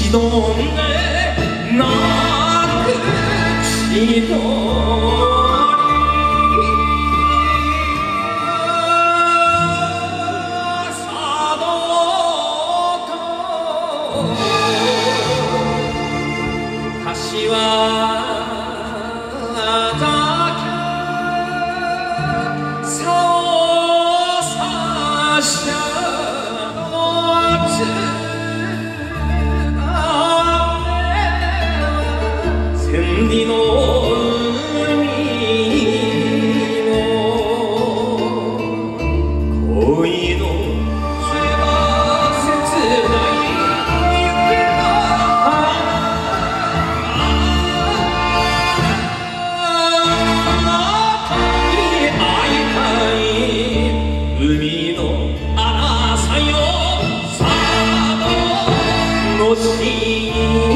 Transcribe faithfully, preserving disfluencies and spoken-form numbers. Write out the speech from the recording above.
しどんで泣く千鳥佐渡と柏千里の海の恋のそれは切ない夢があなたに会いたい海のあなさよ佐渡の島